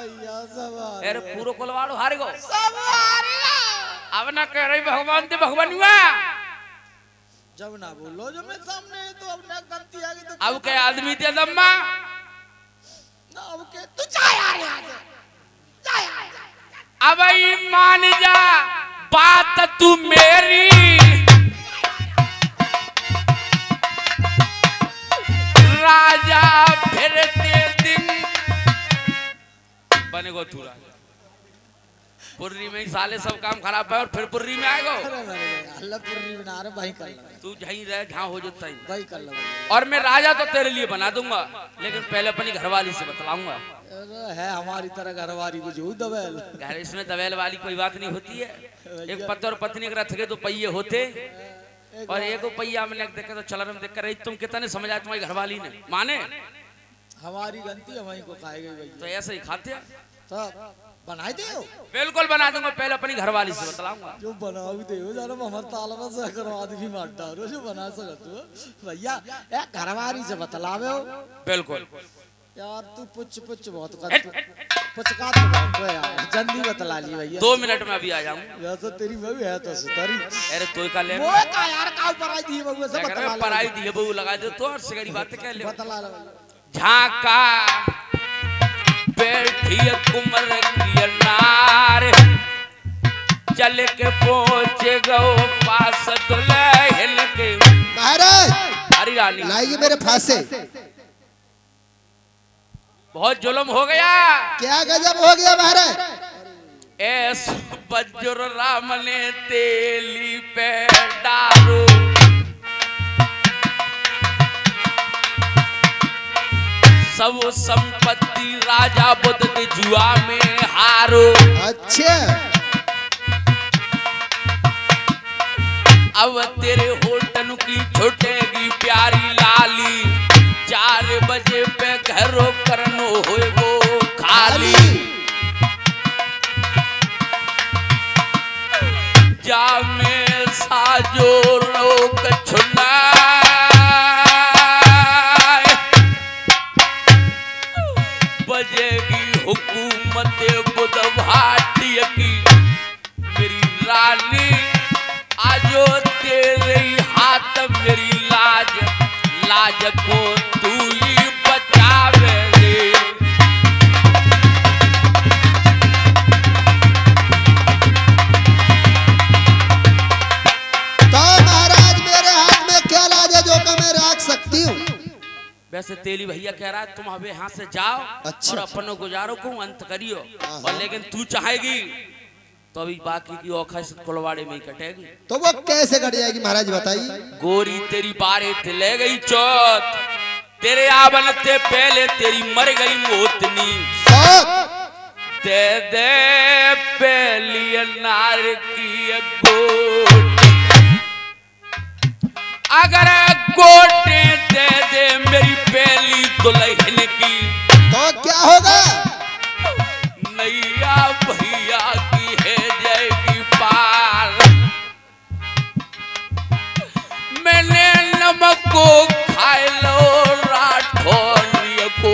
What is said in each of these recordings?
अरे पूरो कोलवाड़ो हार गो अब ना कह रही भगवान ते भगवान हुआ जब ना बोलो जो मैं सामने तो अब ना गलती आ गई तो अब के आदमी ते दम्मा ना अब के तू जा यार यहाँ से जा यार अब मान जा बात तू मेरी राजा फिरते दिन बनेगो तू राजा पुर्री में ही साले सब काम खराब है और फिर पुर्री में आएगा अल्लाह पुर्री बना रहे भाई कर लो तू जहीं रहे जहाँ हो जाता है भाई कर लो और मैं राजा तो तेरे लिए बना दूंगा लेकिन पहले अपनी घरवाली से बतलाऊंगा है हमारी तरह घरवाली को जो दवेल घर इसमें दवेल वाली कोई बात नहीं होती है एक पति और पत्नी अगर रथ के तो पहिए होते और एक पहिया में देखे तो चलन में देख कर तुम कितने समझाए तुम्हारी घरवाली ने माने हमारी गलती है वहीं को खाए गई तो ऐसे ही खाते हैं तो बनाई दे बिल्कुल बना दूंगा पहले अपनी घरवाली से बतलाऊंगा जो बनाओ दे जरा हमारे तालबा से करो आदमी मार डालो जो बना सको तू भैया ए घरवाली से बतलावे हो बिल्कुल यार तू पुछ पुछ बहुत कर पुचका तो बहुत है यार जल्दी बतला ली भैया 2 मिनट में अभी आ जाऊं वैसे तेरी बहू है तो सुतरी अरे तोय का ले वो का यार का पराई दी बहू से बतला पराई दी बहू लगा दे तो और सिगरी बात कह ले बतला ले झाका बैठी कुमर की नार चल के पहुंच गो पास दुल्हन के महाराज हरी रानी लाइए मेरे फांसे बहुत जुल्म हो गया क्या गजब हो गया महाराज ऐस बज्र राम ने तेली पे डालो सब संपत्ति राजा बुद्ध के जुआ में हारो अच्छा अब तेरे होटल की छुटेगी प्यारी लाली 4 बजे पे घरों करनो होए वो खाली जा में साजो लोग छुना बजेगी हुकूमत बुद्ध भाटी की मेरी रानी आजो तेरे हाथ मेरी लाज लाज को तू ही बचावे रे तो महाराज मेरे हाथ में क्या लाज है जो कि मैं रख सकती हूँ वैसे तेली भैया कह रहा है तुम अब यहाँ से जाओ अच्छा। और अपनो गुजारो को अंत करियो और लेकिन तू चाहेगी तो अभी बाकी की औखा से कुलवाड़े में ही कटेगी तो वो कैसे कट जाएगी महाराज बताइए गोरी तेरी बारे ते ले गई चौथ तेरे आवन ते पहले तेरी मर गई मोतनी दे दे पहली नार की गोट अगर गोटे दे दे मेरी पहली दुल्हन की तो क्या होगा नैया भैया की है जाएगी पार मैंने नमक को खाए लो राठौरिया को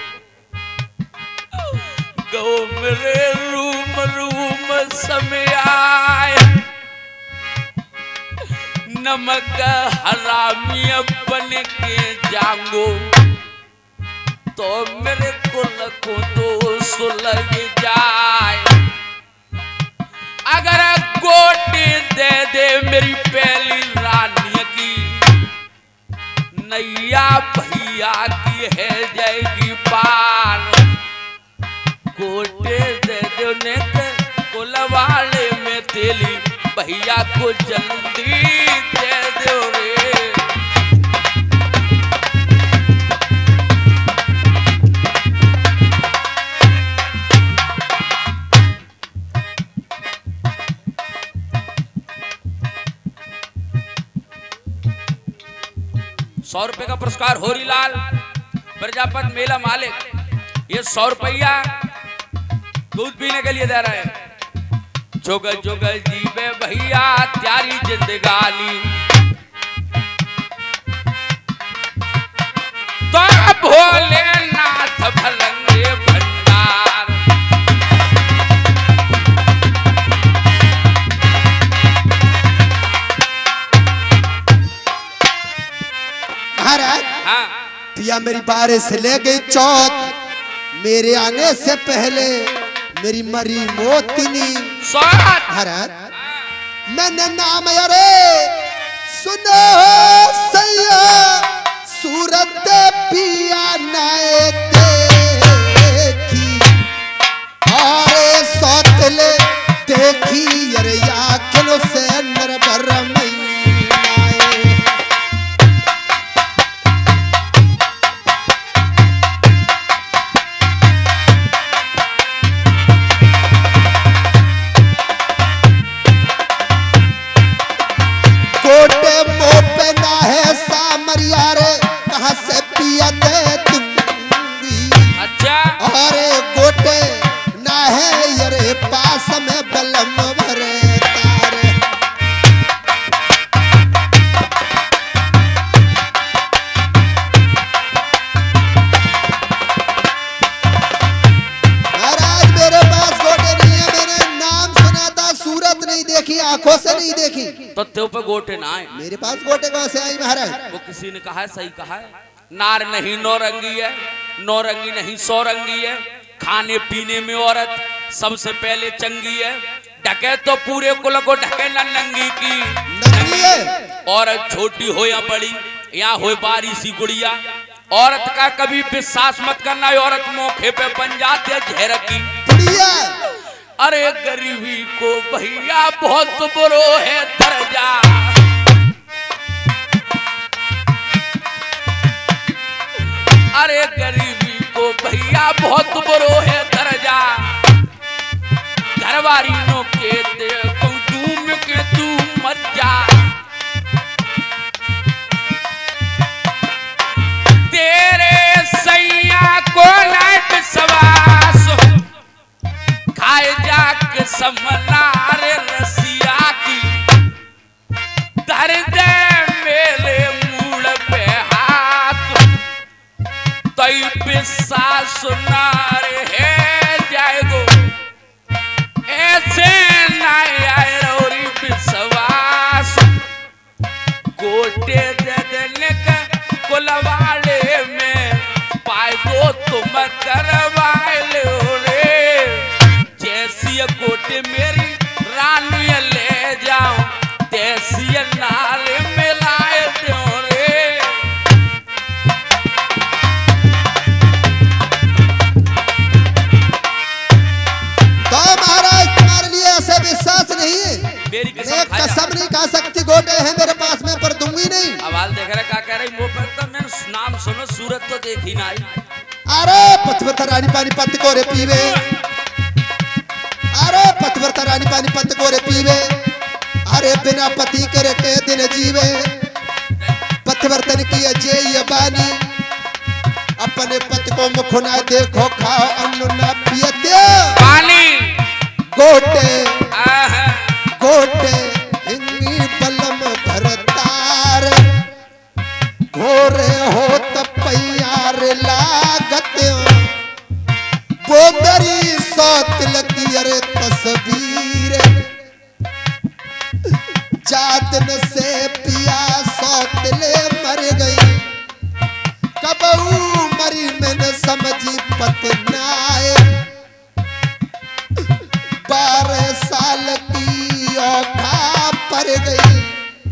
गो मेरे रूम रूम समय आए नमक हरामी बन के जाऊंगो तो मेरे कुल को तो सुलग जाए अगर गोटी दे दे मेरी पहली रानी की नैया भैया की है जाएगी पार गोटे दे दे उन्हें कुलवाड़े में तेली भैया को जल्दी दे दो रे 100 रुपए का पुरस्कार होरीलाल प्रजापत मेला मालिक, ये 100 रुपया दूध पीने के लिए दे रहे हैं। जुग जुग जीवे भैया त्यारी जिंदगानी, तो भोलेनाथ भलंगे भंडार। बारिश ले गई चौथ, मेरे आने से पहले मेरी मरी मोतनी। भरत मैंने नाम अरे सुनो सैया, सूरत पिया नाए देखी, और सौतले देखी अरे आँखों से नरभर आंखों से नहीं देखी तो तेरे पे गोटे ना आए। मेरे पास गोटे कहां से आई महाराज? वो किसी ने कहा है, सही कहा है, नार नहीं नौरंगी है, नौरंगी नहीं सौरंगी है, खाने पीने में औरत सबसे पहले चंगी है, ढके तो पूरे कुल को ढके न नंगी की नंगी है। औरत छोटी हो या बड़ी या हो बारी सी गुड़िया, औरत का कभी विश्वास मत करना, औरत मौके पे बन जाते झेर की गुड़िया। अरे गरीबी को भैया बहुत बुरो है दर्जा, अरे गरीबी को भैया बहुत बुरो है दर्जा, घरवारियों के देखो डूम के तू मत जा, तेरे सैया को नाइट विश्वास खाए जाके समनार रसिया की, दर्द मेरे मूड पे हाथ तई विश्वास नार है जाएगो, ऐसे ना आए रोरी विश्वास, गोटे देने का कुलवाले में पाए दो तुम करवाए लो रे, जैसी गोटे मेरी रानी ले जाओ, तैसी नाल मिलाए दो रे। तो महाराज तुम्हारे लिए ऐसे विश्वास नहीं है, मेरी कसम नहीं खा सकती, गोटे हैं मेरे पास में पर दूंगी नहीं। आवाज देख रहा क्या कह रही मुंह पर, तो मैंने नाम सुनो, सूरत तो देखी ना आई। अरे पतिव्रता रानी पानी पत्त को रे पीवे, अरे पतिव्रता रानी पानी पत्त को रे पीवे, अरे बिना पति करे के दिन जीवे, पतिव्रतन की अजय बानी, अपने पति को मुख ना देखो, खाओ अन्न ना पियते पानी, गोटे गोटे हिंगी बलम भरतार, घोरे हो तपैयार लागत, वो मेरी सौतल की अरे तस्वीर, जातन से पिया सौतले मर गई, कबहू मरी मैंने समझी पतनाए, 12 साल की औखा पर गई,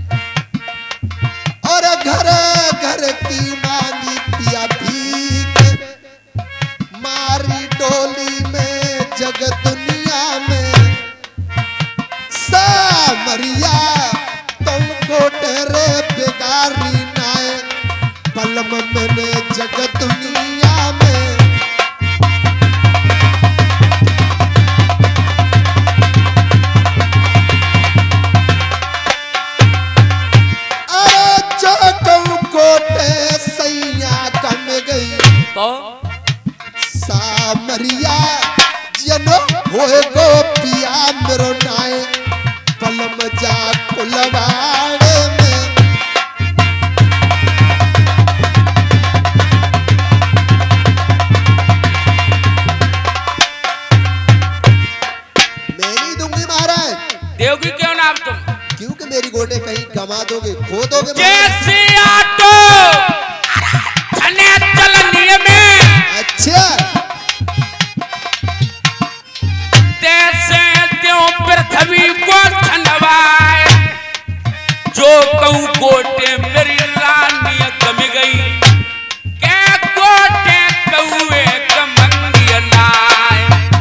और घर घर की मांगी पिया भीख, मारी डोली में जग दुनिया में, सामरिया तुम गोटरे बेगारी नाए, पलम मैंने जग दुनिया में। अरे जो कहूँ गोटे सैया कम गई, तो सामरिया जनो होए गो पिया मेरो नाए, पलम जा कुलवाड़े में। मेरी दूंगी महाराज। देवगी क्यों नाम तुम? क्योंकि मेरी गोटे कहीं गवा दोगे, खो दोगे। जैसे आटो चले चलन धरती में। अच्छा तैसे त्यों पृथ्वी को धनवाए, जो कहूँ गोटे मेरी रानी गम गई, क्या गोटे कौए कमंगिया नाय।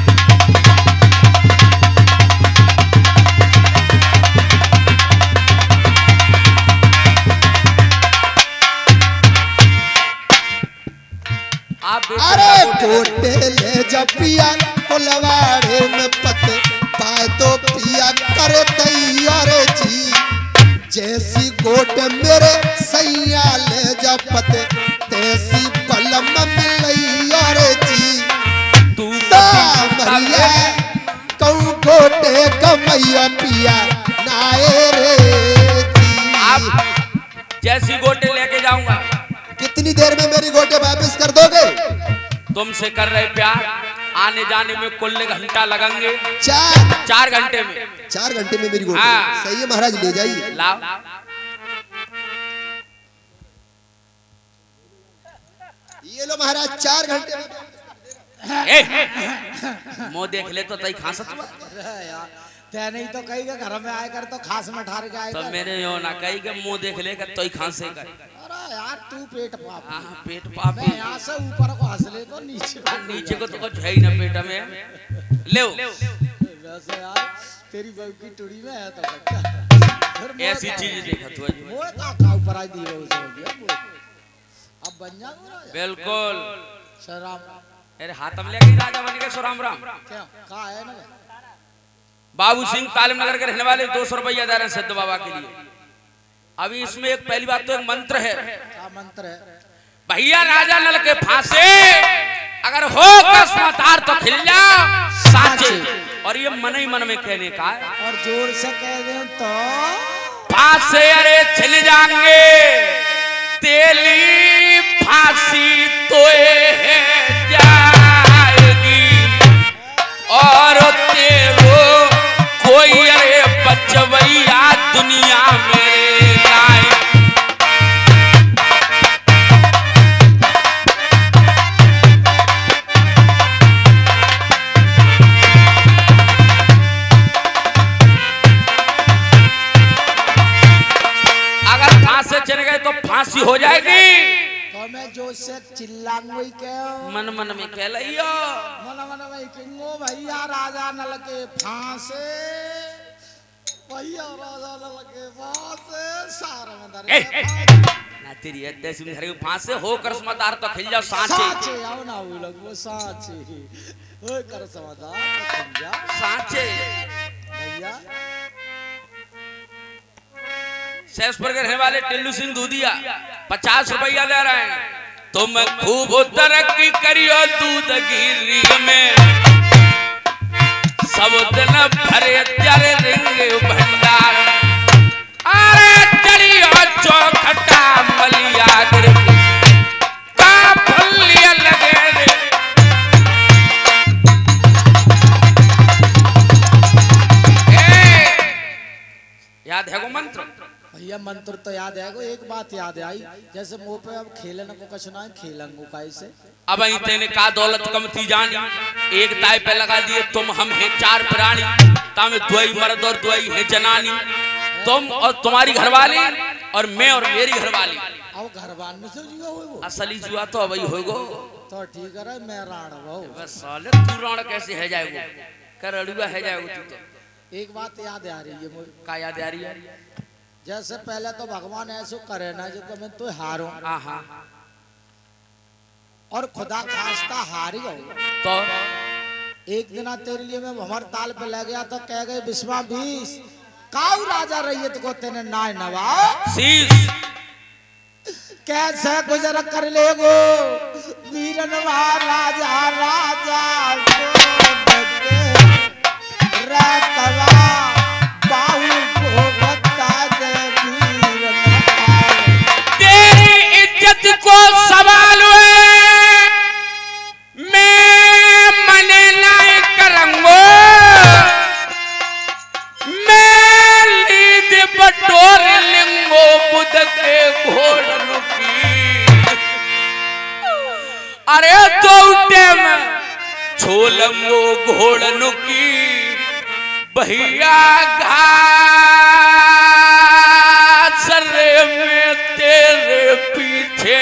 अरे गोटे ले जब पिया कुलवाड़े में पते पाए तो पिया करे तैयार जी, जैसी गोट मेरे सैया ले जब पते तैसी बलम मिलैयार जी। तू मरिया कहूँ गोटे कमैया पिया नाए रे जी। आप जैसी गोटे लेके जाऊंगा। कितनी देर में मेरी गोटे वापस कर दोगे? तुमसे कर रहे प्यार, आने जाने में कुल घंटा लगेंगे। 4 घंटे में। 4 घंटे में मेरी गोटे। हाँ। सही है महाराज, ले जाइए। लाओ। ये लो महाराज 4 घंटे में। मुंह देख ले तो तई खांसत हुआ। यार ते नहीं तो कहीं के घर में आए कर तो खास में ठार के आए तो मेरे यो ना कही के मुंह देख ले कर तई खांसे कर। अरे यार तू पेट पाप। हां पेट पाप। मैं यहाँ से ऊपर को हंस ले तो नीचे को तो कुछ है ही ना पेट में। ले वैसे यार तेरी बहू की टुड़ी में है तो बच्चा ऐसी चीज देखा तू आज। वो का ऊपर आई दी हो गया। अब बन जा बिल्कुल शराम। अरे हाथ में लेके राजा बन के राम राम। क्या कहा है ना बाबू सिंह तालिम नगर के रहने वाले 200 रुपया दे रहे हैं सिद्ध बाबा के लिए। अभी इसमें एक पहली बात तो एक मंत्र है। क्या मंत्र है? भैया राजा नल के फांसे अगर हो कसमतार तो खिल जा साचे। और ये मन ही मन में कहने का है। और जोर से कह दे तो फांसे अरे छिल जाएंगे तेली फांसी तो जाएगी और तेरो कोई अरे बचवैया दुनिया में लाए। अगर फांसे चले गए तो फांसी हो जाएगी। तो मैं जो से चिल्लाऊंगी क्या? मन मन में कह लियो मन मन में किंगो भैया राजा नल के फांसे, भैया राजा नल के फांसे सारे में दर ना तेरी ऐसे में घर फांसे हो कर समझदार तो खिल जाओ सांचे। साचे आओ ना वो लोग वो साचे ओए कर समझदार खिल जा सांचे। भैया सैसपुर के रहने वाले टिल्लू सिंह दूधिया 50 रुपया दे रहे हैं। तुम खूब तरक्की करियो दूध गिरी में, सब दिन भरे चले रिंगे भंडार। अरे चलियो चौखटा मलिया गिर का फलिया लगे रे। याद है वो मंत्र? भैया मंत्र तो याद है। एक बात याद आई, जैसे मुंह पे अब खेलन को कछ ना खेलंगो कैसे। अब ही तेने का दौलत कमती जानी, एक ताय पे लगा दिए तुम हम हैं 4 प्राणी, तामे दुआई मर्द और दुआई है जनानी। तुम और तुम्हारी घरवाली और मैं और मेरी घरवाली। अब घरवान में से जुआ हुए वो असली जुआ तो अब ही होगो। तो ठीक है मैं राण भाऊ। बस साले तू राण कैसे है जाएगो? करड़ुआ है जाएगो तू तो। एक बात याद आ रही है मुझे। का याद आ रही है? जैसे पहले तो भगवान ऐसे करे ना जो मैं तो हारूं। हाँ और खुदा खास्ता हारी गो तो एक दिन तेरे लिए मैं भमर ताल पे ले गया तो कह गए बिस्वा 20 काऊ राजा रही तो तेने नाय नवा शीश कैसे गुजर कर ले गो वीरनवा राजा राजा रातवा बाहु भोगता दे तेरी इज्जत को सवाल मैं मने नहीं करूंगा। मैं लीद बटोर लिंगो बुध के घोड़न की छोलंगो घोड़न की भैया घासर में तेरे पीछे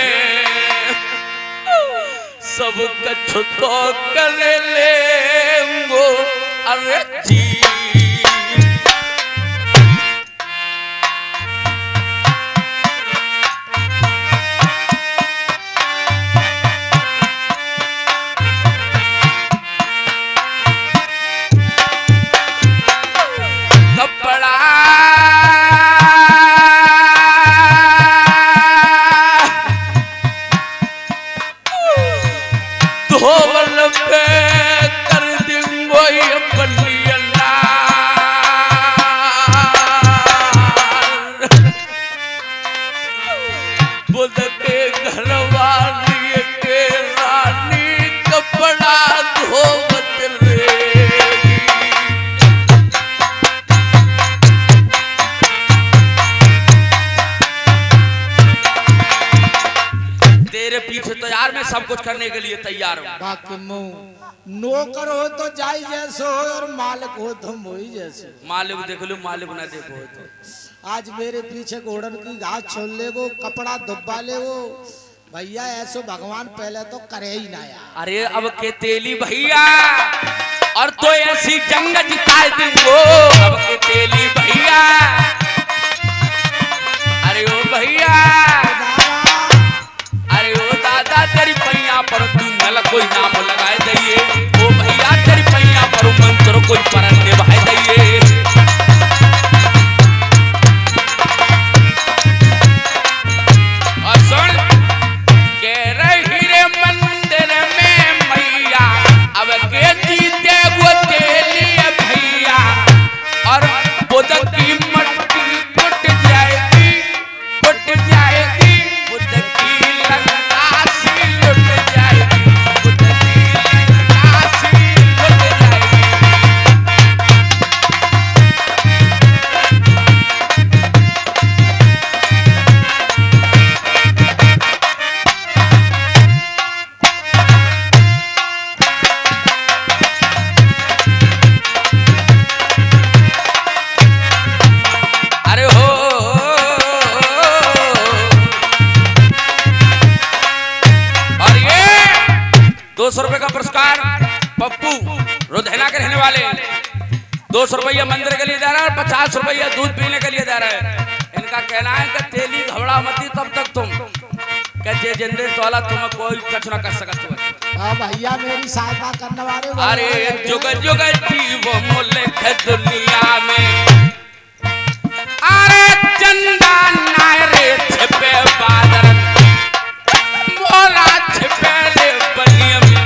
सब कछ तो कर लेंगो अरे जी सब कुछ करने के लिए तैयार हूँ। बाकी नौकर हो तो जाई जैसो और मालिक हो तो मोई जैसे। मालिक देख लो मालिक ना देखो तो आज मेरे पीछे घोड़न की घास छोड़ ले वो कपड़ा दुब्बा ले वो भैया ऐसो भगवान पहले तो करे ही ना यार। अरे अब के तेली भैया और तो ऐसी जंग जिता दूंगो अब के तेली भैया। अरे ओ भैया अरे ओ दादा तेरी पैया पर तू नल कोई नाम लगाए दइए ओ भैया तेरी पैया पर मंत्र कोई परन निभाए दइए। और सुन कह रही रे मंदिर में मैया अब के जीते वो तेली भैया और बुध की मट्टी टूट जाएगी बुध की ₹200 का पुरस्कार पप्पू रुधना के रहने वाले 200 रुपया मंदिर के लिए दे रहा है 50 रुपया दूध पीने के लिए दे रहा है। इनका कहना है कि तेली घबरा मती तब तक तुम कहते जिंदे तोला तुम्हें कोई कुछ ना कर सकता। हाँ भैया मेरी सहायता करने वाले अरे जुग जुग जीव मुल्क दुनिया में अरे चंदा नायरे छिपे बादर मोला छिपे रे बनिया में।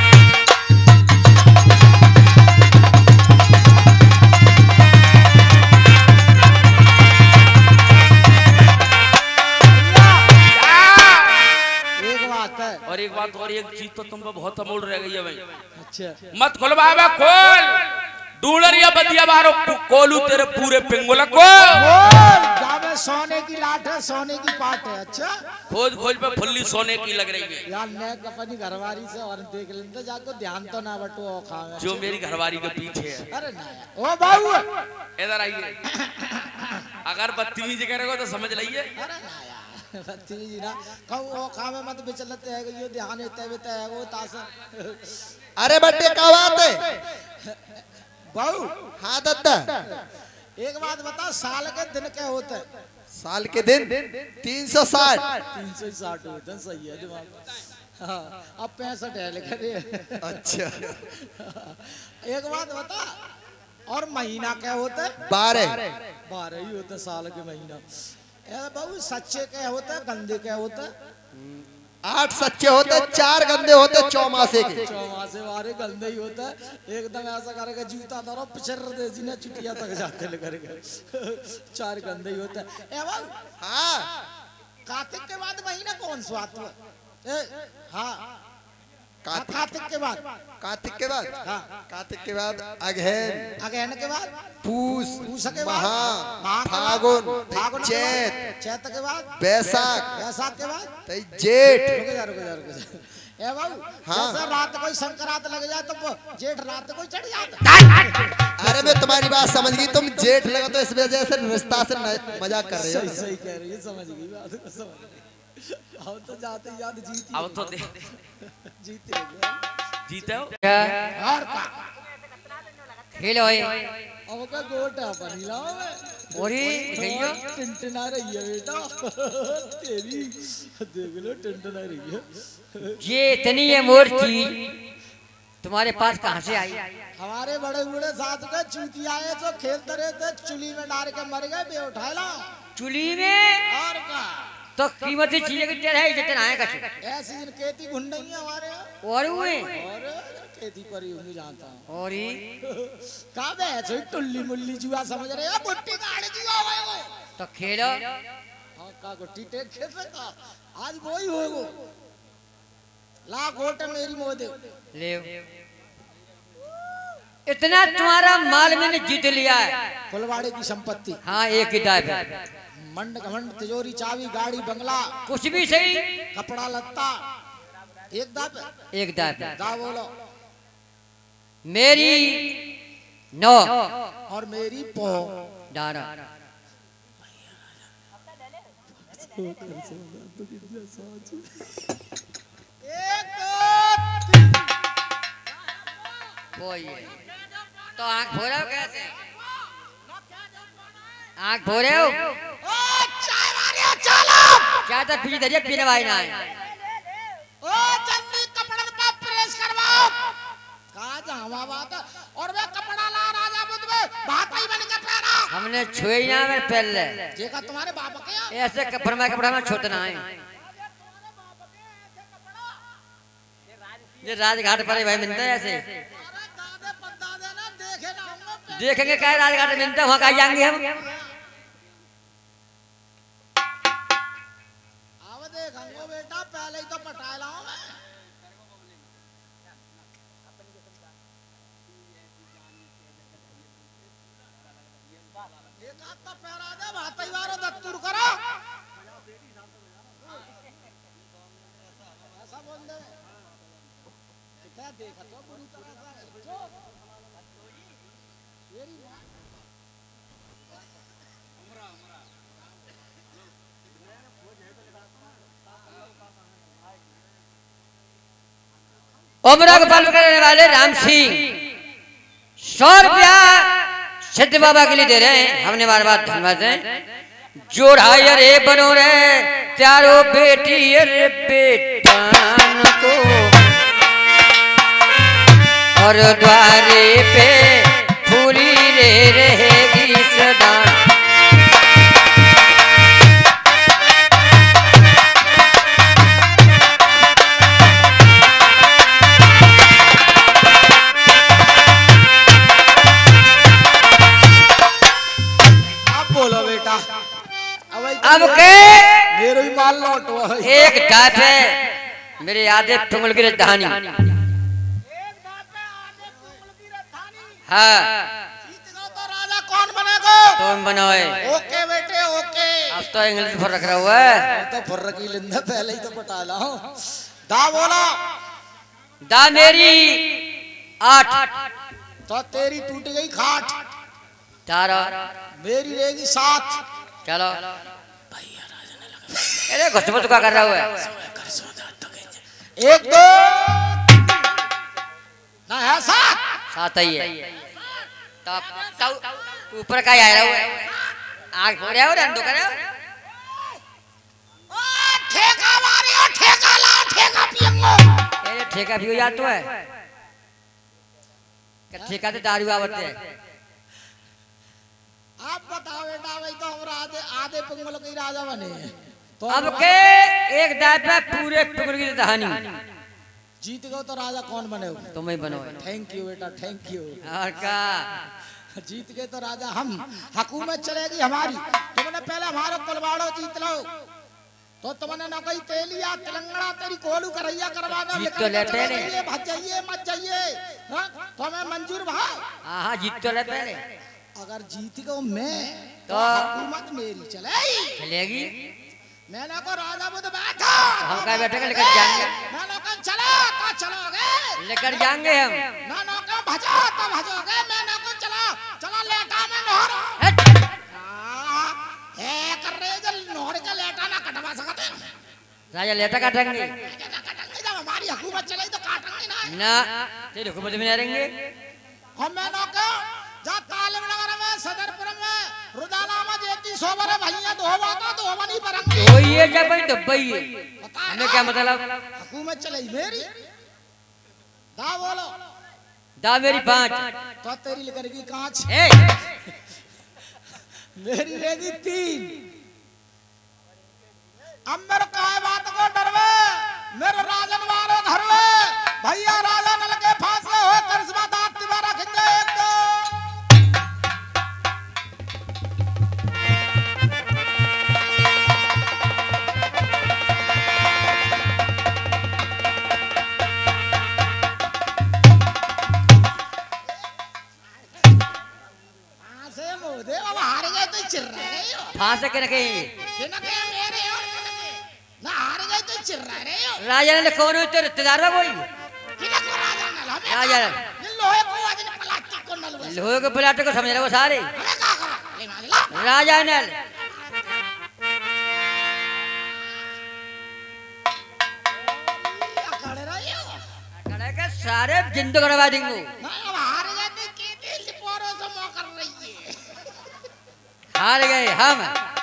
एक बात और एक चीज तो तुम पे बहुत अमूल रह गई है भाई। अच्छा मत खुलवावे खोल डूलरिया बदिया बारो कोलू तेरे पूरे पिंगुला को जावे सोने की लाट है सोने की पाट है। अच्छा खोज खोज पे फुल्ली सोने की लग रही है यार मैं अपनी घरवारी से और देख लेते जाको ध्यान तो ना बटो खावे जो मेरी घरवारी के पीछे है। अरे ना ओ बाबू इधर आइए अगर बदतमीजी करेगा तो समझ लीजिए। अरे ना बत्तीजी ना कहूँ खावे मत बिचलते है यो ध्यान इतने बिते है वो तासा। अरे बट्टे का बात है बाबू। हाँ दत्ता एक बात बता साल के दिन क्या होते हैं? साल के दिन 360 होते हैं। सही है दिमाग। हाँ अब 65 है लेकिन अच्छा एक बात बता और महीना क्या होता है? 12 ही होते हैं साल के महीना। बाबू सच्चे क्या होता है गंदे क्या होता है? 8 सच्चे होते 4 गंदे होते चौमासे के। चौमासे वाले गंदे ही होता है एकदम ऐसा करेगा जूता धरो पिछड़ दे जिन्हें चुटिया तक जाते ले करेगा 4 गंदे ही होता है। हाँ कार्तिक के बाद महीना कौन सा आता है? हाँ कार्तिक के बाद हाँ कार्तिक के बाद अगहन के बाद पूस के बाद फागुन चैत के बाद बैसाख के बाद जेठ। रुक जा ए बाबू हाँ। जैसे रात कोई संक्रांत लग जाए तो जेठ रात कोई चढ़ जाता। अरे मैं तुम्हारी बात समझ गई, तुम जेठ लगा तो इस वजह से रिश्ता से मजाक कर रहे हो। सही सही कह रही है, समझ गई बात को, समझ गई। अब तो जाते ही याद जीती अब तो जीते जीते हो और का खेलो है अब का गोटा बनी लाओ मैं ओरी गईयो टिनटिना रही है बेटा तेरी देख लो टिनटिना रही है। ये इतनी है मूर्ति तुम्हारे पास कहाँ से आई? हमारे बड़े बूढ़े साथ के चूतिया आए जो खेलते रहे थे, चुली में डाल के मर गए, बे उठा ला चुली में और का तो कीमती चीजें की तेरा है जितना है कछ ऐसी दिन खेती घुंडई है हमारे यहाँ। और हुए और खेती पर ही होंगी जानता हूँ। और ही का बे ऐसे टुल्ली मुल्ली जुआ समझ रहे हो, बुट्टी गाड़ी जुआ हुए वो। तो खेलो हाँ का गुट्टी टेक खेल का आज वो ही होगो। ला गोट मेरी मोदे ले इतना तुम्हारा माल मैंने जीत लिया है। फुलवाड़े की संपत्ति। हाँ एक किताब है, मंड घमंड तिजोरी चाबी गाड़ी बंगला कुछ भी सही कपड़ा लत्ता एक दाप एक दाब है। दा बोलो मेरी 9 और मेरी पो 12 कोई तो आंख भो रहे हो कैसे? आंख भो रहे हो क्या? तो पीछे धरिए पीने भाई ना है। ओ जल्दी कपड़न पर प्रेस करवाओ का जावा बात और वे कपड़ा ला राजा बुद्ध में भात ही बन के पहना। हमने छुए ही ना मेरे पहले देखा तुम्हारे बाप के ऐसे कपड़ा में छोड़ना है। ये राजघाट पर भाई मिलता है ऐसे दादे पद्दादे ना देखे ना होंगे। देखेंगे क्या राजघाट में मिलता है वहाँ का जाएंगे हम। अब देखेंगे बेटा पहले ही तो पटा लाऊं मैं। एक हाथ तो पहरा दे भात ही वारो दत्तूर करो ऐसा बोल दे क्या देखा तो पूरी तरह से जो मेरी मां उम्र का पालन करने वाले राम सिंह 100 रुपया सिद्ध बाबा के लिए दे रहे हैं। हमने बार बार धन्यवाद है। जोड़ाई रे बनो रे त्यारो बेटी रे बेटान को और द्वारे पे फूली रे रहेगी सदा। बोलो बेटा अब के मेरो ही माल लौटो एक डाप है मेरे आधे तुंगल की राजधानी। हाँ तो राजा कौन बनेगा? तुम बनाओ। ओके बेटे ओके। अब तो इंग्लिश पर रख रहा हुआ है तो फुर्र की लिंदा पहले ही तो पटा लाओ। दा बोला दा मेरी 8 तो तेरी टूट गई खाट, तारा मेरी रहेगी 7। चलो अरे घुसमुस का कर रहा हुआ है। 1 2 ना है 7 साथ ही है तो ऊपर का आ रहा हुआ है। आग हो रहा है और अंधो कर रहा है। ठेका मारी और ठेका लाओ ठेका पियंगो। अरे ठेका भी हो जाता है क्या? ठेका तो दारू आवते है। आप बताओ बेटा भाई तो हमरा आधे आधे पंगल के राजा बने तो अब के एक दाप पे पूरे टुकड़ की कहानी जीत गए तो राजा कौन बने हो? तुम ही बनो। थैंक यू बेटा थैंक यू। और का जीत गए तो राजा हम, हुकूमत चलेगी हमारी। तुमने पहले हमारा कुलवाड़ो जीत लो तो तुमने न कोई तेलिया तेलंगाना तेरी कोलू करैया करवाना। जीत तो लेते नहीं। मत जाइए मत जाइए तो हमें मंजूर भाई। हाँ जीत तो लेते पहले। अगर जीत गो मैं तो तो हुकूमत मेरी चलेगी। चलेगी मैंने को राजा बुद्ध बैठा हम का बैठे लेकर जाएंगे मैंने को चला तो चलोगे लेकर जाएंगे हम मैंने को भजो तो भजोगे मैंने को चला चला लेटा में नोहर हट। ए कर रहे जल नोहर का लेटा ना कटवा सकते राजा लेटा काटेंगे कटेंगे जब हमारी हुकूमत चलेगी तो काटेंगे ना तेरी हुकूमत में नहीं रहेंगे हम मैंने को जा तालिम नगर में सदरपुर में रुदाना में जेती सोबर भैया दो बाता दो बनी परंगी तो ये जब भाई दब्बई है हमें क्या मतलब हुकूमत चलेगी मेरी दा बोलो दा मेरी 5 तो तेरी लेकर कांच ए मेरी रहेगी 3 अब मेरे काय बात को डरवे मेरे राजन वालों घर में भैया राजा नल के फांसले हो करिश्मा दांत तिवारा खिंगे एक दो फांसे मोदे अब हार गए तो चिर रहे हो फांस के रखे कि ना के मेरे और ना हार गए तो चिर रहे हो राजा ने कौन हो तेरे रिश्तेदार है कोई किला को राजा नल हमें राजा ये लोहे को आज ने प्लास्टिक को नल वैसे लोहे के प्लाट को समझ रहे वो सारे हमें का करा ले माजला राजा ने अकड़ रहे हो कड़े के सारे जिंदगी करवा देंगे ना अब हार गए तो के दिल पोरो से मो कर रही है हार गए हम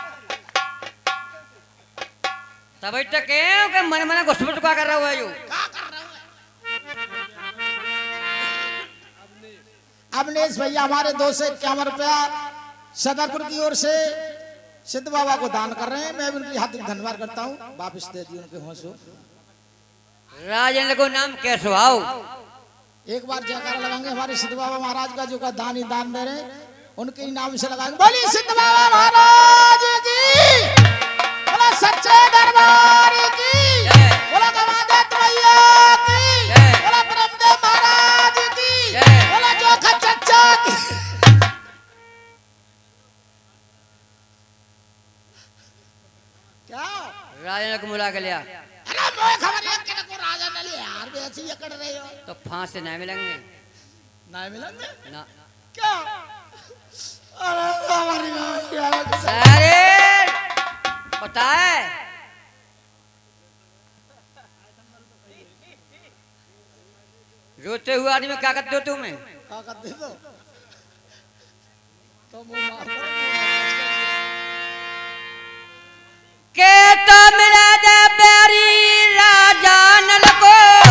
तब तक के मन मन घुसपट का कर रहा हुआ यो का कर रहे हो अवनेश भैया हमारे 251 रुपया सदरपुर की ओर से सिद्ध बाबा को दान कर रहे हैं मैं भी उनकी हार्दिक धन्यवाद करता हूँ वापस दे दी उनके होश राजन को नाम कैसे आओ एक बार जयकारा लगाएंगे हमारे सिद्ध बाबा महाराज का जो का दान ही दान दे रहे हैं उनके ही नाम से लगाएंगे बोलिए सिद्ध बाबा महाराज की बोला सच्चे दरबार की बोला गवादत भैया की बोला ब्रह्मदेव महाराज की बोला जोखा चच्चा की क्या राजन को बुला के लिया अरे मोए खबर है कि को राजा ने लिया यार भी ऐसे ही कर रहे हो तो फांस से नहीं मिलेंगे ना मिलेंगे ना क्या अरे हमारी यार अरे पता है रोते हुए आदमी क्या करते हो तुम्हें क्या करते हो तो मुंह मार के तो मिला दे प्यारी राजा नल को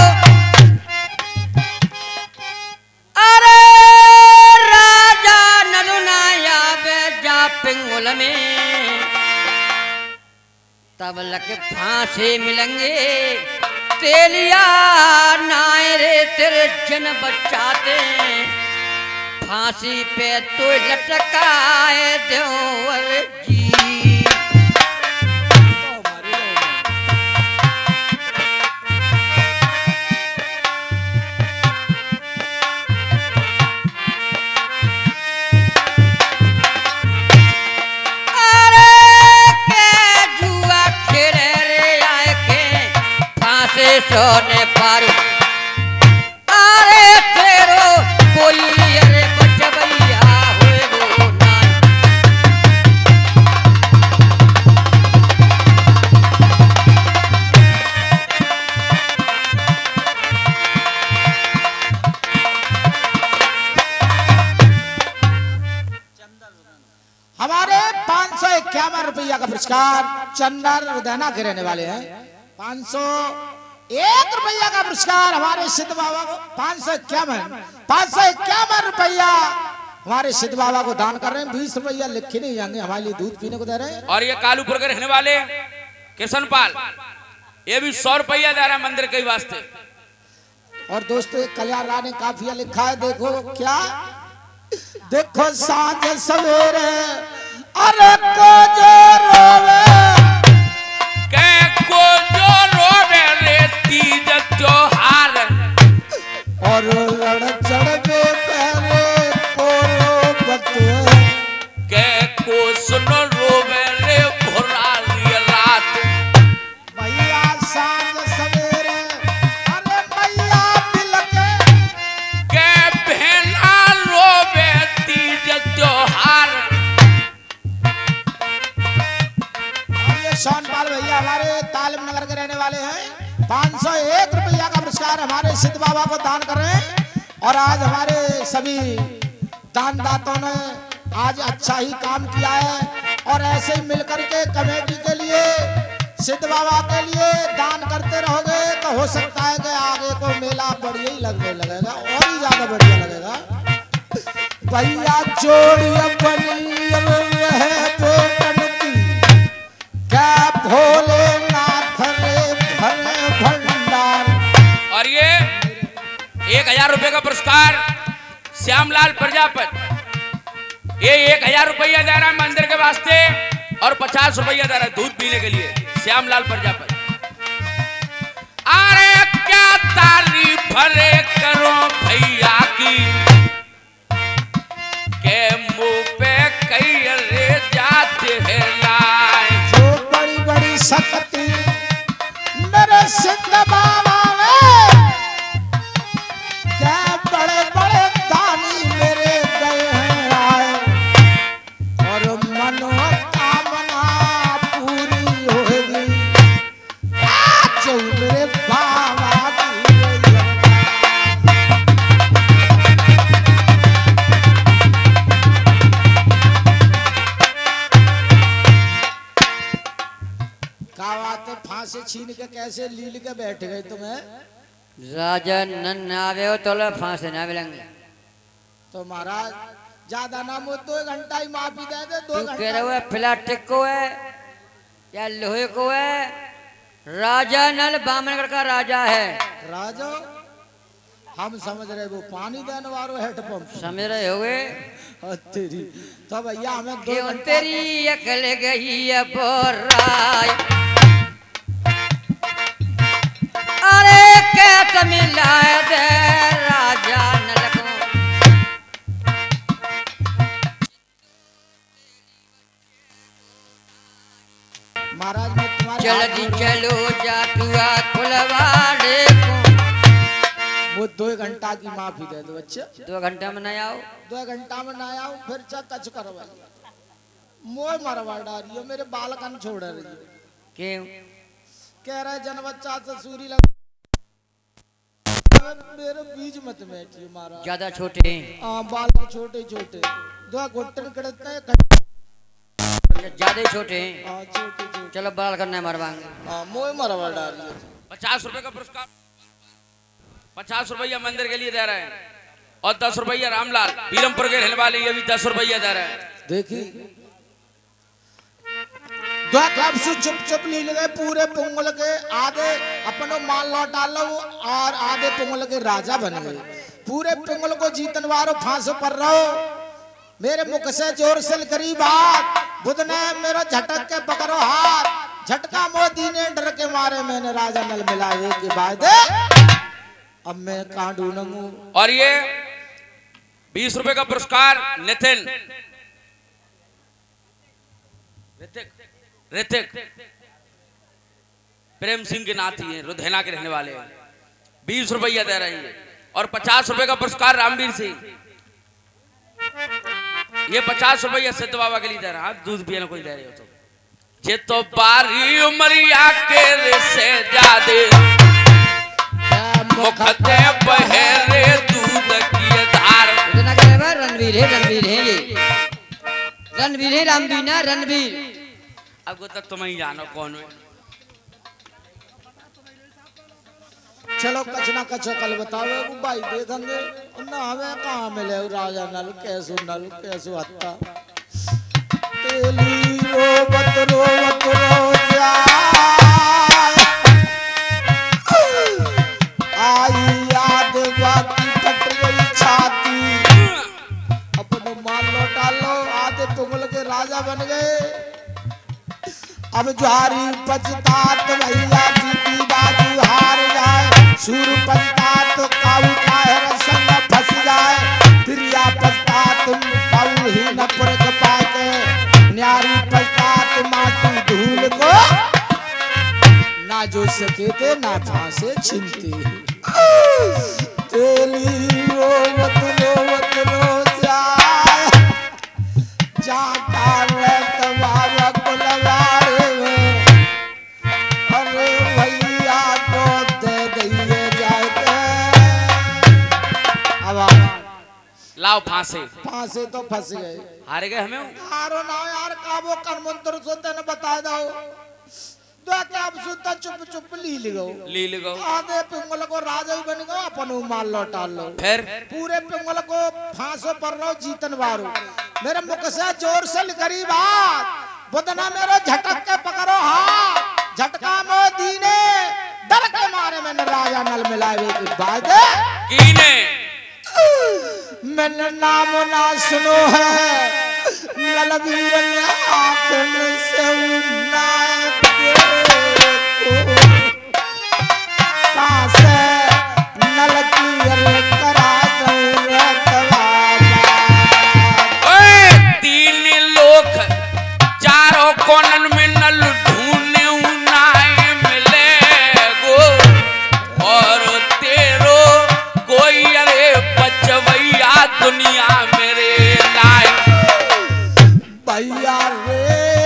अरे राजा नलु नाया बे जा पिंगुल में तब लग फांसी मिलेंगे तेलिया नाय रे तेरे जन बचाते फांसी पे तो लटकाए देवर जी सोने पारू अरे तेरो कोई अरे बचबैया होए गो नान हमारे 551 रुपया का पुरस्कार चंदन उदयना के रहने वाले हैं 501 रुपया का पुरस्कार हमारे सिद्ध बाबा को 551 रुपया हमारे सिद्ध बाबा को दान कर रहे हैं 20 रुपया लिखे नहीं जाएंगे हमारे लिए दूध पीने को दे रहे हैं और ये कालूपुर के रहने वाले किशनपाल ये भी 100 रुपया दे रहा है मंदिर के वास्ते। और दोस्तों एक कल्याण राय ने काफिया लिखा है देखो क्या देखो सांझ सवेरे अरे को जो रोवे को जो रोवे रे तीज त्योहार और लड़ चढ़वे पहले को रोबत के को सुनो रोवे रे भोराली रात 501 रुपया का पुरस्कार हमारे सिद्ध बाबा को दान कर रहे हैं। और आज हमारे सभी दानदाताओं ने आज अच्छा ही काम किया है और ऐसे ही मिलकर के कमेटी के लिए सिद्ध बाबा के लिए दान करते रहोगे तो हो सकता है कि आगे को मेला बढ़िया ही लगने लगेगा और ही ज्यादा बढ़िया लगेगा। भैया जोड़ी बनी है बेटन की क्या भोलेनाथ रे भले भंडार। और ये 1000 रुपए का पुरस्कार श्यामलाल प्रजापति, ये 1000 रुपया दे रहा है मंदिर के वास्ते और 50 रुपया दे रहा है दूध पीने के लिए श्यामलाल प्रजापति। अरे क्या तारीफ भरे करो भैया की के मुंह पे कई रे जाते हैं लाए। जो बड़ी बड़ी शक्ति मेरे सिद्ध बाबा में क्या बड़े बड़े दानी मेरे गए हैं आए और मनोकामना पूरी होगी आज मेरे बाबा की। क्या बात है, फांसी छीन के कैसे लील के बैठ गए तुम्हें? राजा नन आवे हो तो फांसे ना मिलेंगे। तो महाराज ज्यादा ना मो 2 घंटा ही माफी दे दे। 2 तू कह रहे हो प्लास्टिक को है या लोहे को है? राजा नल बामनगढ़ का राजा है। राजा हम समझ रहे वो पानी देने वालों हेडपंप समझ रहे होगे। तेरी तो भैया हमें 2 क्यों घंटा तेरी अकल गई है बोराय। अरे क्या मिलाए दे राजा नल को। महाराज मैं तुम्हारे चल हाथ जी जोड़- चलो जाटुआ खुलवाड़े को। वो 2 घंटा की माफी दे दो बच्चे। 2 घंटे में नहीं आओ। 2 घंटा में ना आऊं फिर चा कच करवा मोह मरवा डारियो मेरे बालकन छोड़ रही है। क्यों? कह रहे जन बच्चा से सूरी लग मेरे बीच मत बैठिए महाराज। ज्यादा छोटे हैं। हाँ बाल छोटे छोटे 2 घुटन कड़ते हैं। ज्यादा ही छोटे हैं। हाँ छोटे छोटे चलो बाल करना है मरवाएंगे। हाँ मोह मरवा डारियो। 50 रुपए का पुरस्कार 50 रुपया मंदिर के लिए दे रहे हैं और 10 रुपया रामलाल पीलमपुर के रहने वाले ये भी 10 रुपया दे रहे हैं। देखी 2 कप से चुप चुप ली गए पूरे पुंगल के आधे अपनो माल लौटा लो और आधे पुंगल के राजा बन गए। पूरे पुंगल को जीतन वारो फांसो पर रहो। मेरे मुख से जोर से करी बात बुध ने मेरा झटक के पकड़ो हाथ। झटका मोदी ने डर के मारे मैंने राजा नल मिलाए के बाद अब मैं कहां ढूंढूं। और ये 20 रुपए का पुरस्कार नितिन ऋतिक प्रेम सिंह के नाती हैं रुधैना के रहने वाले हैं। 20 रुपया दे रहे हैं और 50 रुपए का पुरस्कार रामवीर सिंह। ये 50 रुपया सिद्ध बाबा के लिए दे रहा है। दूध पिए कोई दे रहे हो तो जे तो बारी उमरिया के से जादे मुखते बहरे दूध की धार। इतना क्या है? रणवीर है ये रणवीर है रामवीना रणवीर। अब तक तुम ही जानो कौन है। चलो कछ ना कछ कल बतावे वो भाई देखेंगे ना हमें कहाँ मिले राजा नल कैसो हत्ता तेली रोवत आई याद बाकी कट गई छाती। अपने माल लौटा लो आधे पुंगल के राजा बन गए। अब जुहारी पछतात भैया जीती बाजू हार जाए। सूर पछतात काऊ काहर संग फंस जाए। प्रिया पछतात काऊ ही न परख पाके। न्यारी पछतात माटी धूल को ना जो सके थे ना फांसे छिनते। तेली रोवत जाए जाता रे तुम्हारा कुलवारे में। अरे भैया तो लाओ फांसे। फांसे तो फंस गए। हारे गए हमें। हारो ना यार काबो कर मंत्र सोते न बता दो। दो के अब सुता चुप चुप ली गो। आधे पिंगल को राजा बन गो अपन माल लौटा लो। फिर पूरे पिंगल को फांसो पर लो जीतन वारो। मेरे मुख से जोर से करी बात बुदना मेरो झटक के पकड़ो हाथ झटका मो दीने डर के मारे मैंने राजा नल मिलावे की बात कीने मैंने नाम ना सुनो है नलवीर ने आखन से उन्नाए कासे नल की अरे करा तीन लोग चारों कोनन में नल ढूंढने उन्नाए मिले गो और तेरो कोई अरे बचवैया दुनिया मेरे नाय भैया रे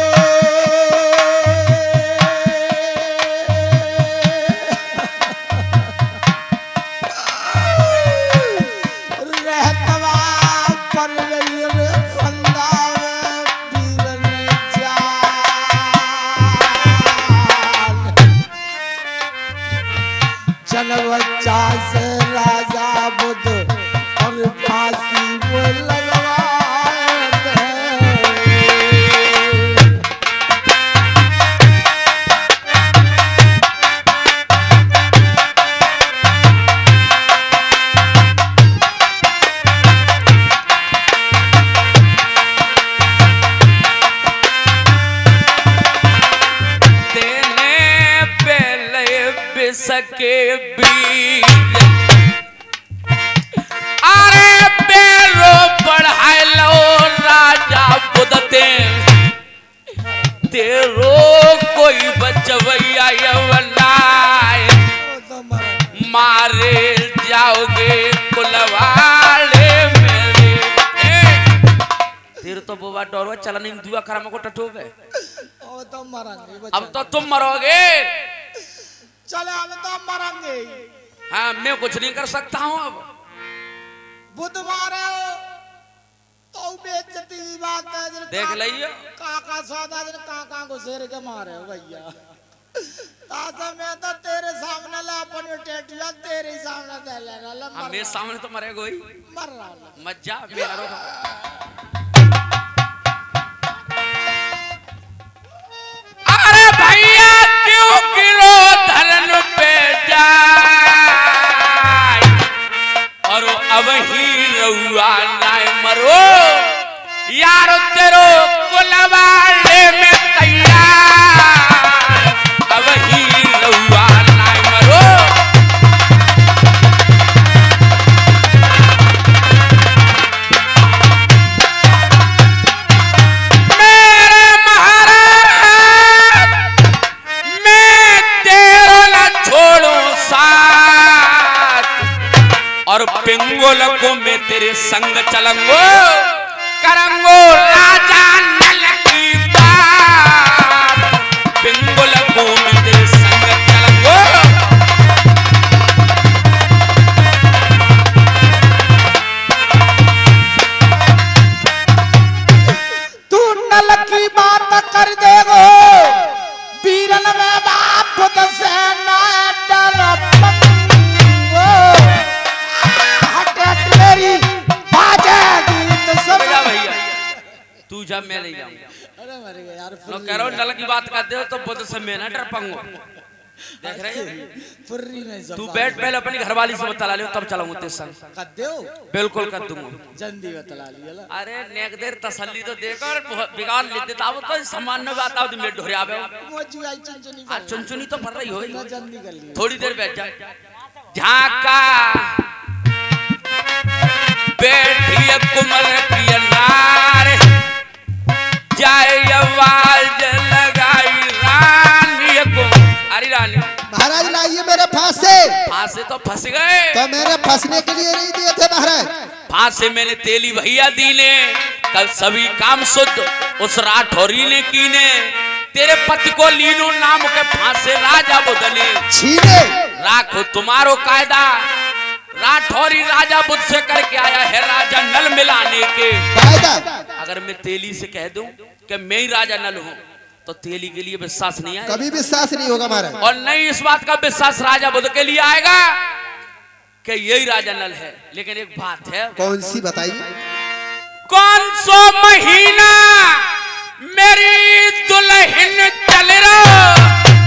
रहतवा पर गई रे फंदा वीर ने जान बच्चा से राजा बुद्ध और फांसी वो लगवाए थे। तेने पहले बिसके बीज अरे बेरो बढ़ाए लो राजा बुदते तेरो कोई बचवैया यवनाए मारे जाओगे कुलवाले मेरे तेरे तो बोबा डरो चला नहीं दुआ करा को टटोवे ओ तो मरेंगे अब तो तुम मरोगे चले हम तो मरेंगे। हाँ मैं कुछ नहीं कर सकता हूँ अब बुध मारे तो बेइज्जती की बात है देख लियो काका सौदा जन काका को शेर के मारे हो भैया ताजा मैं तो तेरे सामने ला अपन टेटिया तेरे सामने दे लेना ला हम मेरे सामने तो मरेगा ही मर रहा मत जा मेरा रो अरे भैया क्यों गिरो धरन पे जाए और अब ही रहुआ नाय मरो यार तेरो कुलवाले में तैयार अब ही रहुआ नाय मरो मेरे महाराज मैं तेरो न छोड़ूं साथ और पिंगोल को मैं तेरे संग चलूंगो करंगो राजा नल की बात पिंगोल को मैं तेरे संग चलूंगो तू नल की बात कर देगो बीरन में बाप खुद से ना डर पंगो हट तेरी बाजेगी तो सब भैया भैया तू जब मैं नहीं जाऊंगा अरे मर गया यार मैं कह रहा हूँ नल की बात करते हो तो बुद्ध से मैं ना डर पाऊंगा देख रहे हो फुर्री में सब तू बैठ पहले अपनी घरवाली से बता लियो तब चलाऊंगा तेरे संग कर देओ बिल्कुल कर दूंगा जल्दी बतला लिया अरे नेक देर तसल्ली तो देकर बिगाड़ ले देता वो तो सामान्य बात आओ मैं ढोरे आवे मौजू आई चुनचुनी आज चुनचुनी तो पड़ रही हो ना जल्दी कर लिया थोड़ी देर बैठ जा झाका बैठी कुमर की नार जाए आवाज लगाई रानी को अरे रानी महाराज लाइए मेरे फांसे फांसे तो फंस गए तो मेरे फंसने के लिए नहीं दिए थे महाराज फांसे मैंने तेली भैया दी ने कल सभी काम शुद्ध उस राठौरी ने कीने तेरे पति को लीनो नाम के फांसे राजा बुद्ध ने छीने राखो तुम्हारो कायदा राठौरी राजा बुद्ध से करके आया है राजा नल के वायदा अगर मैं तेली से कह दूं कि मैं ही राजा नल हूं तो तेली के लिए विश्वास नहीं आएगा, कभी विश्वास नहीं होगा महाराज। और नहीं इस बात का विश्वास राजा बुद्ध के लिए आएगा कि यही राजा नल है। लेकिन एक बात है, कौन सी बताइए? कौन सो महीना मेरी दुल्हन चल रहा